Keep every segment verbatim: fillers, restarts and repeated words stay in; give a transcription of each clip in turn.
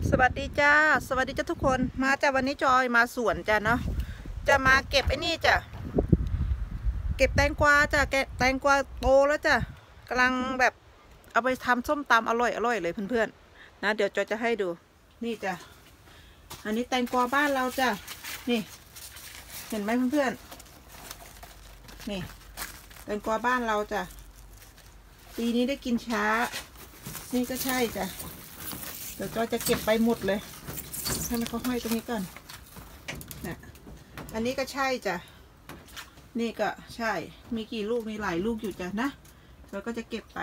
สวัสดีจ้าสวัสดีจ้าทุกคนมาจ้าวันนี้จอยมาสวนจ้าเนาะจะมาเก็บไอ้นี่จ้ะเก็บแตงกวาจ้ะแกะแตงกวาโตแล้วจ้ะกำลังแบบเอาไปทำส้มตำอร่อยอร่อยเลยเพื่อนๆนะเดี๋ยวจอยจะให้ดูนี่จ้ะอันนี้แตงกวาบ้านเราจ้ะนี่เห็นไหมเพื่อนๆนี่แตงกวาบ้านเราจ้ะปีนี้ได้กินช้านี่ก็ใช่จ้ะเดี๋ยวจอยจะเก็บไปหมดเลยให้มันเขาห้อยตรงนี้ก่อนนะอันนี้ก็ใช่จ้ะนี่ก็ใช่มีกี่ลูกมีหลายลูกอยู่จ้ะนะเราก็จะเก็บไป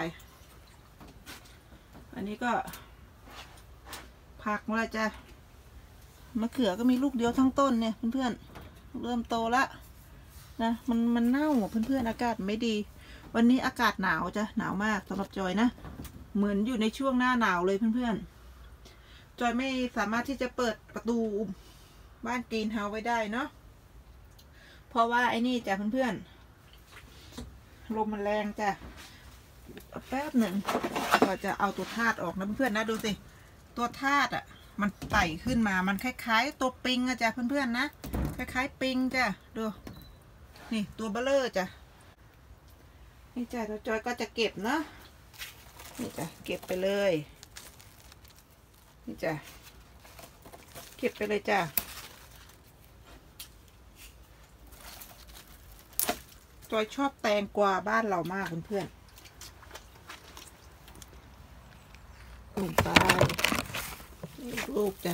อันนี้ก็ผักมาจ้ะมะเขือก็มีลูกเดียวทั้งต้นเนี่ยเพื่อนๆเริ่มโตละนะมันมันเน่าเพื่อนๆอากาศไม่ดีวันนี้อากาศหนาวจ้ะหนาวมากสำหรับจอยนะเหมือนอยู่ในช่วงหน้าหนาวเลยเพื่อนๆจอยไม่สามารถที่จะเปิดประตูบ้านกรีนเฮาส์ไว้ได้เนาะเพราะว่าไอ้นี่จ้ะเพื่อนๆลมมันแรงจ้ะแป๊บหนึ่งก็จะเอาตัวธาตุออกนะเพื่อนๆนะดูสิตัวธาตุอ่ะมันไต่ขึ้นมามันคล้ายๆตัวปิงอะจ้ะเพื่อนๆนะคล้ายๆปิงจ้ะดูนี่ตัวเบลเลอร์จ้ะนี่จ้ะเราจอยก็จะเก็บเนาะนี่จ้ะเก็บไปเลยนี่จ้ะเก็บไปเลยจ้ะจอยชอบแตงกวาบ้านเรามากเพื่อนๆลงไปนี่อีกลูกจ้ะ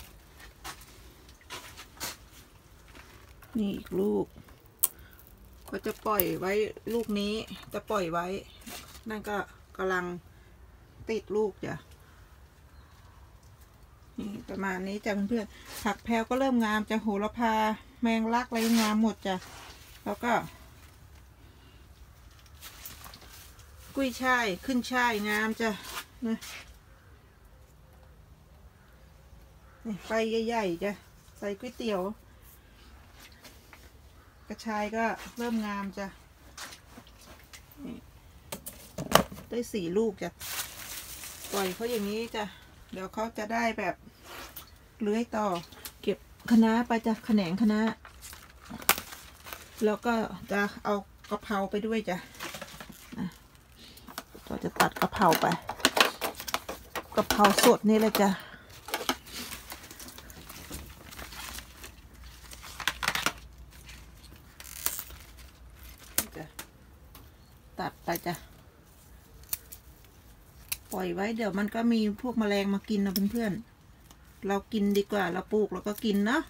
นี่อีกลูกก็จะปล่อยไว้ลูกนี้จะปล่อยไว้นั่นก็กำลังติดลูกจ้ะนี่ประมาณนี้จ้ะเพื่อนๆผักแพรวก็เริ่มงามจะโหระพาแมงลักอะไรงามหมดจ้ะแล้วก็กุ้ยช่ายขึ้นช่ายงามจ้ะนะนี่ไฟใหญ่ๆจ้ะใส่ก๋วยเตี๋ยวกระชายก็เริ่มงามจ้ะนี่ได้สี่ลูกจ้ะปล่อยเขาอย่างนี้จ้ะเดี๋ยวเขาจะได้แบบเลื้อยต่อเก็บคะน้าไปจ้ะแขนงคะน้าแล้วก็จะเอากะเพราไปด้วยจ้ะก็จะตัดกะเพราไปกะเพราสดนี่เลยจ้ะตัดไปจ้ะปล่อยไว้เดี๋ยวมันก็มีพวกแมลงมากินนะเพื่อนๆเรากินดีกว่าเราปลูกเราก็กินเนาะ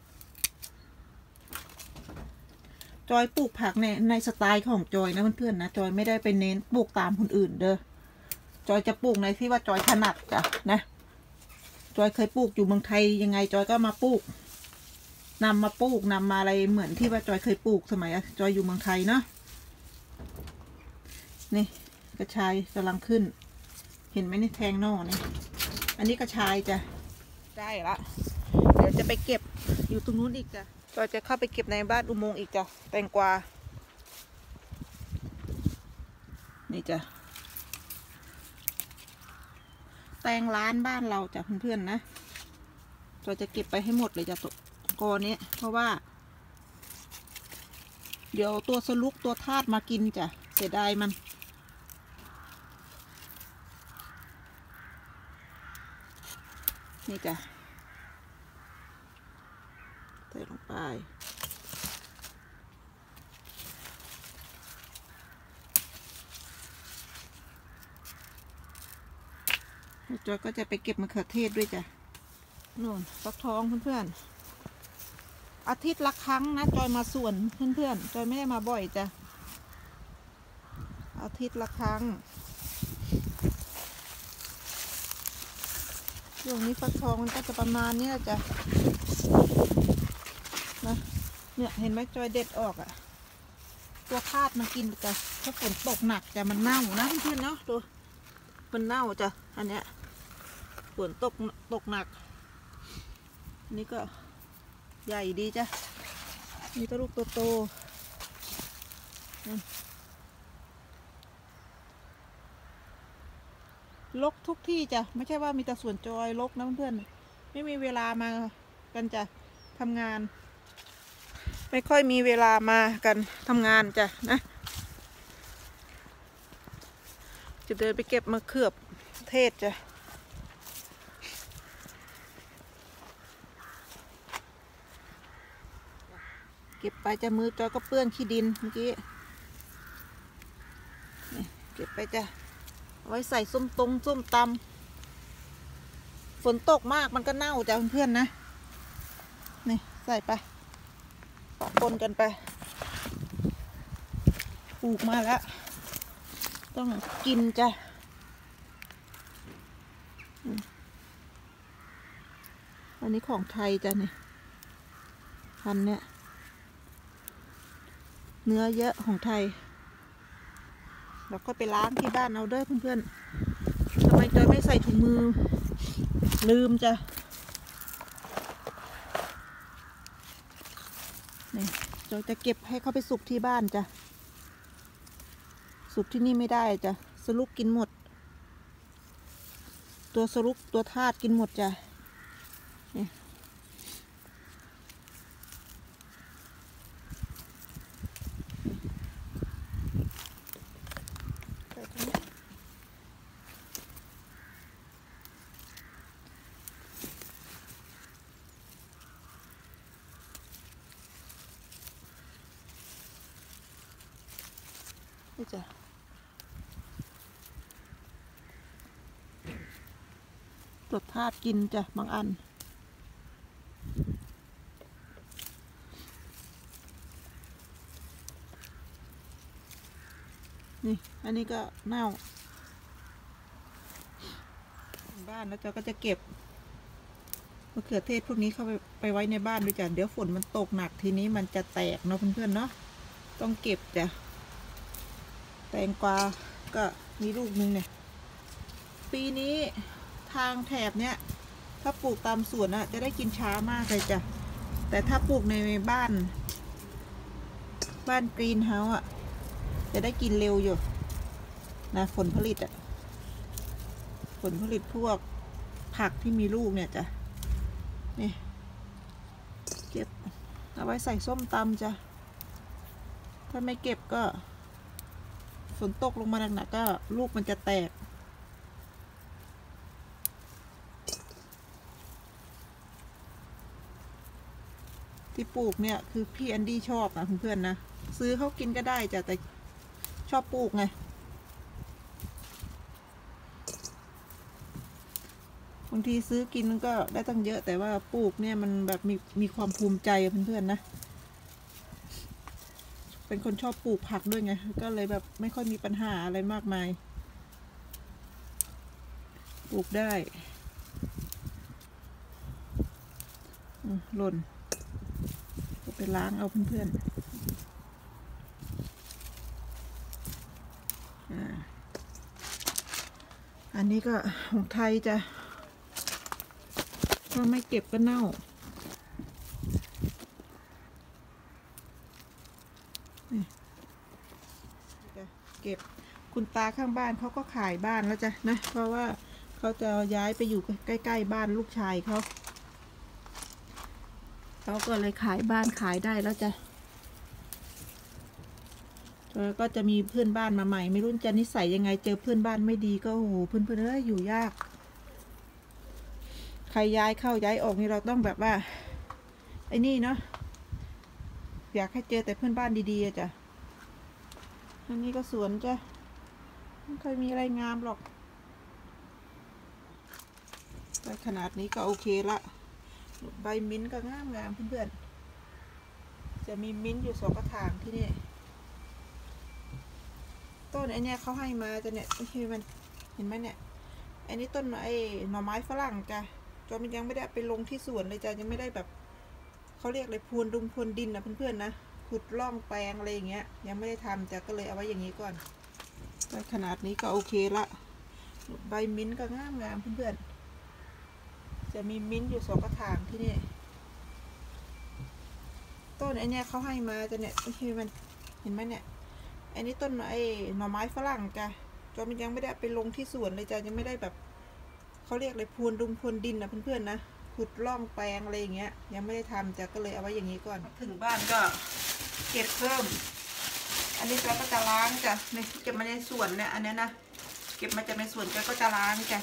จอยปลูกผักในในสไตล์ของจอยนะเพื่อนๆนะจอยไม่ได้ไปเน้นปลูกตามคนอื่นเด้อจอยจะปลูกในที่ว่าจอยถนัดจ้ะนะจอยเคยปลูกอยู่เมืองไทยยังไงจอยก็มาปลูกนำมาปลูกนำมาอะไรเหมือนที่ว่าจอยเคยปลูกสมัยจอยอยู่เมืองไทยเนาะนี่กระชายกำลังขึ้นเห็นไหมนี่แทงนอกนี่อันนี้กระชายจ้ะได้ละเดี๋ยวจะไปเก็บอยู่ตรงนู้นอีกจ้ะก็จะเข้าไปเก็บในบ้านอุโมงค์อีกจ้ะแตงกวานี่จ้ะแตงร้านบ้านเราจ้ะเพื่อนๆนะเราจะเก็บไปให้หมดเลยจ้ะตัวกอนี้เพราะว่าเดี๋ยวตัวสลุกตัวธาตุมากินจ้ะเสียดายมันนี่จ้ะใส่ลงไปจอยก็จะไปเก็บมะเขือเทศด้วยจ้ะนู่นฟักทองเพื่อนๆอาทิตย์ละครั้งนะจอยมาสวนเพื่อนๆจอยไม่ได้มาบ่อยจ้ะอาทิตย์ละครั้งช่วงนี้ฟักทองมันก็จะประมาณนี้จ้ะนะเนี่ยเห็นไหมจอยเด็ดออกอะตัวคาดมันกินจ้ะถ้าฝนตกหนักจะมันเน่านะเพื่อนๆเนาะตัวมันเน่าจ้ะอันเนี้ยฝนตกตกหนักนี่ก็ใหญ่ดีจ้ะนี่ก็ลูกโตๆรกทุกที่จ้ะไม่ใช่ว่ามีแต่สวนจอยรกนะเพื่อนๆไม่มีเวลามากันจ้ะทำงานไม่ค่อยมีเวลามากันทำงานจ้ะนะจะเดินไปเก็บมะเขือเทศจ้ะเก็บไปจะมือจอยก็เปื้อนขี้ดินเมื่อกี้เก็บไปจ้ะเอาไว้ใส่ส้มตรงส้มตำฝนตกมากมันก็เน่าจ้ะเพื่อนๆนะนี่ใส่ไปปนกันไปปลูกมาแล้วต้องกินจ้ะอันนี้ของไทยจ้ะนี่พันเนี้ยเนื้อเยอะของไทยแล้วก็ไปล้างที่บ้านเอาเด้อเพื่อนๆทำไมจอยไม่ใส่ถุงมือลืมจ้ะนี่จอยจะเก็บให้เขาไปสุกที่บ้านจ้ะสุกที่นี่ไม่ได้จ้ะสลุกกินหมดตัวสลุกตัวทาสกินหมดจ้ะนี่นี่จ้ะตัวทาสกินจ้ะบางอันนี่อันนี้ก็เน่าบ้านแล้วเจ้าก็จะเก็บมะเขือเทศพวกนี้เข้าไปไปไว้ในบ้านด้วยจ้ะเดี๋ยวฝนมันตกหนักทีนี้มันจะแตกเนาะเพื่อนๆเนาะต้องเก็บจ้ะแตงกวาก็มีลูกนึงเนี่ยปีนี้ทางแถบเนี้ยถ้าปลูกตามสวนอะจะได้กินช้ามากเลยจ้ะแต่ถ้าปลูกในบ้านบ้านกรีนเฮาส์อะจะได้กินเร็วอยู่นะผลผลิตอะผลผลิตพวกผักที่มีลูกเนี่ยจ้ะนี่เก็บเอาไว้ใส่ส้มตำจ้ะถ้าไม่เก็บก็ฝนตกลงมาหนักๆก็ลูกมันจะแตกที่ปลูกเนี่ยคือพี่แอนดี้ชอบนะเพื่อนๆนะซื้อเขากินก็ได้จ้ะแต่ชอบปลูกไงบางทีซื้อกินก็ได้ตั้งเยอะแต่ว่าปลูกเนี่ยมันแบบมีมีความภูมิใจเพื่อนๆนะเป็นคนชอบปลูกผักด้วยไงก็เลยแบบไม่ค่อยมีปัญหาอะไรมากมายปลูกได้หล่นก็ไปล้างเอาเพื่อนๆอันนี้ก็ของไทยจ้ะถ้าไม่เก็บก็เน่าเก็บคุณตาข้างบ้านเขาก็ขายบ้านแล้วจ้ะนะเพราะว่าเขาจะย้ายไปอยู่ใกล้ๆบ้านลูกชายเขาเขาก็เลยขายบ้านขายได้แล้วจ้ะแล้วก็จะมีเพื่อนบ้านมาใหม่ไม่รู้จะนิสัยยังไงเจอเพื่อนบ้านไม่ดีก็โอ้โหเพื่อนๆเอ้ยอยู่ยากใครย้ายเข้าย้ายออกนี่เราต้องแบบว่าไอ้นี่เนาะอยากให้เจอแต่เพื่อนบ้านดีๆจ้ะอันนี้ก็สวนจ้ะไม่เคยมีอะไรงามหรอกใบขนาดนี้ก็โอเคละใบมิ้นท์ก็งามงามเพื่อนๆจะมีมิ้นท์อยู่สองกระถางที่นี่ต้นไอเนี้ยเขาให้มาจะเนี่ยโอเคมันเห็นไหมเนี่ยไอ้นี่ต้นไอ้หน่อไม้ฝรั่งจ้ะจอมันยังไม่ได้ไปลงที่สวนเลยจ้ะยังไม่ได้แบบเขาเรียกอะไรพรวนดุมพรวนดินนะเพื่อนๆนะขุดร่องแปลงอะไรอย่างเงี้ยยังไม่ได้ทำจ้ะก็เลยเอาไว้อย่างนี้ก่อนใบขนาดนี้ก็โอเคละใบมิ้นท์ก็งามงามเพื่อนๆจะมีมิ้นท์อยู่สองกระถางที่นี่ต้นไอเนี้ยเขาให้มาจะเนี่ยโอเคมันเห็นไหมเนี่ยไอ้นี่ต้นไอ้หน่อไม้ฝรั่งจ้ะจจอยมันยังไม่ได้ไปลงที่สวนเลยจ้ะยังไม่ได้แบบเขาเรียกอะไรพรวนดุงพรวนดินนะเพื่อนๆนะขุดร่องแปลงอะไรอย่างเงี้ยยังไม่ได้ทำจ้ะก็เลยเอาไว้อย่างนี้ก่อนถึงบ้านก็เก็บเพิ่มอันนี้เราก็จะล้างจ้ะในเก็บมาในสวนเนี่ยอันนี้นะเก็บมาจากในสวนก็จะล้างจ้ะ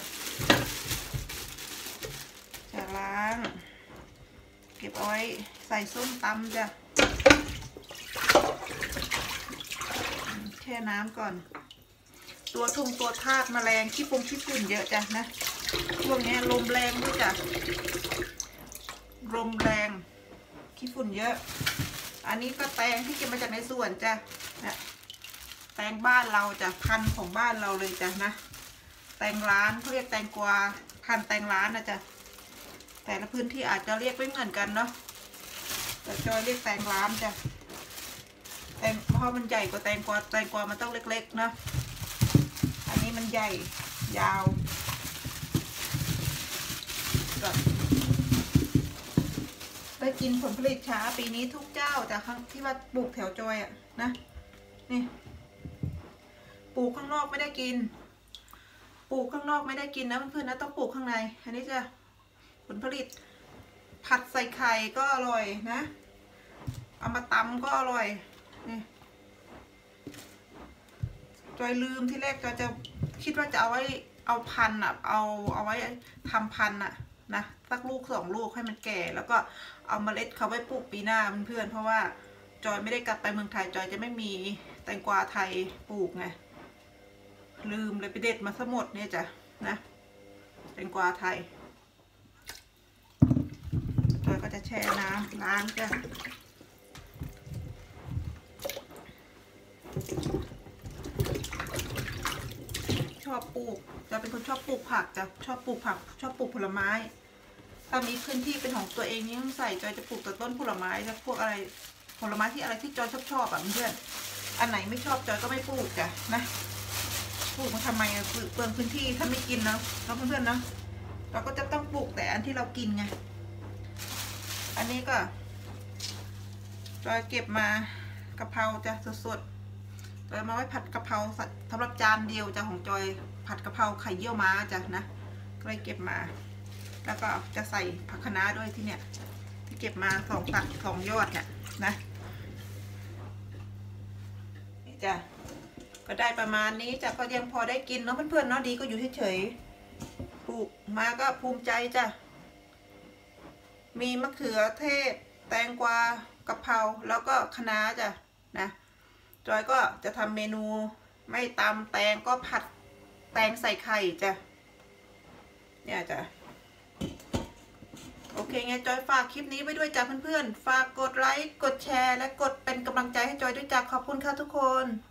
จะล้างเก็บเอาไว้ใส่ส้มตำจ้ะแช่น้ำก่อนตัวทุ่งตัวทากแมลงขี้ปงขี้ฝุ่นเยอะจ้ะนะช่วงนี้ลมแรงด้วยจ้ะลมแรงขี้ฝุ่นเยอะอันนี้ก็แตงที่เก็บมาจากในสวนจ้ะนะแตงบ้านเราจ้ะพันธุ์ของบ้านเราเลยจ้ะนะแตงร้านเขาเรียกแตงกวาพันธุ์แตงร้านนะจ้ะแต่ละพื้นที่อาจจะเรียกไม่เหมือนกันเนาะแต่จอยเรียกแตงร้านจ้ะแตงเพราะมันใหญ่กว่าแตงกวาแตงกวามันต้องเล็กๆเนาะอันนี้มันใหญ่ยาวได้กินผลผลิตช้าปีนี้ทุกเจ้าจากที่ว่าปลูกแถวจอยอ่ะนะนี่ปลูกข้างนอกไม่ได้กินปลูกข้างนอกไม่ได้กินนะเพื่อนๆนะต้องปลูกข้างในอันนี้จะผลผลิตผัดใส่ไข่ก็อร่อยนะเอามาตำก็อร่อยนี่จอยลืมที่แรกจอยจะคิดว่าจะเอาไว้เอาพันธุ์อ่ะเอาเอาไว้ทำพันธุ์อ่ะนะสักลูกสองลูกให้มันแก่แล้วก็เอาเมล็ดเขาไว้ปลูกปีหน้าเพื่อนๆเพราะว่าจอยไม่ได้กลับไปเมืองไทยจอยจะไม่มีแตงกวาไทยปลูกไงลืมเลยไปเด็ดมาซะหมดเนี่ยจ้ะนะแตงกวาไทยจอยก็จะแช่น้ำล้างจ้ะชอบปลูกจะเป็นคนชอบปลูกผักจะชอบปลูกผักชอบปลูกผลไม้ถ้ามีพื้นที่เป็นของตัวเองนี่ต้องใส่จอยจะปลูกแต่ต้นผลไม้จะพวกอะไรผลไม้ที่อะไรที่จอยชอบชอบอ่ะเพื่อนอันไหนไม่ชอบจอยก็ไม่ปลูกจ้ะนะปลูกมาทำไมอ่ะเปลืองพื้นที่ถ้าไม่กินเนาะเราเพื่อนๆเนาะเราก็จะต้องปลูกแต่อันที่เรากินไงอันนี้ก็จอยเก็บมากะเพราจะสดๆจอยมาไว้ผัดกะเพราสำหรับจานเดียวจ้ะของจอยผัดกะเพราไข่เยี่ยวม้าจ้ะนะก็เลยเก็บมาแล้วก็จะใส่ผักคะน้าด้วยที่เนี่ยที่เก็บมาสองตักสองยอดเนี่ยนะนี่จ้ะก็ได้ประมาณนี้จ้ะก็ยังพอได้กินเนาะเพื่อนๆเนาะดีก็อยู่เฉยๆปลูกมาก็ภูมิใจจ้ะมีมะเขือเทศแตงกวากะเพราแล้วก็คะน้าจ้ะนะจอยก็จะทำเมนูไม่ตำแตงก็ผัดแตงใส่ไข่จ้ะเนี่ยจ้ะโอเคไงจอยฝากคลิปนี้ไว้ด้วยจ้ะเพื่อนๆฝากกดไลค์กดแชร์และกดเป็นกำลังใจให้จอยด้วยจ้ะขอบคุณค่ะทุกคน